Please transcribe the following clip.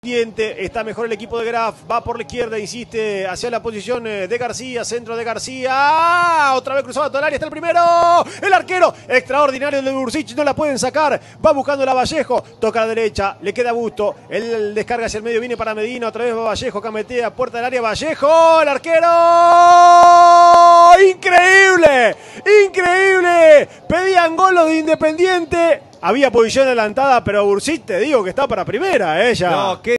Está mejor el equipo de Graf, va por la izquierda, insiste hacia la posición de García, centro de García, otra vez cruzado todo el área, está el primero, el arquero, extraordinario de Bursic, no la pueden sacar, va buscando la Vallejo, toca a la derecha, le queda Busto, el descarga hacia el medio, viene para Medina, otra vez va Vallejo, cametea, puerta del área, Vallejo, el arquero, increíble, increíble, pedían gol los de Independiente, había posición adelantada, pero Bursic te digo que está para primera, ella. No,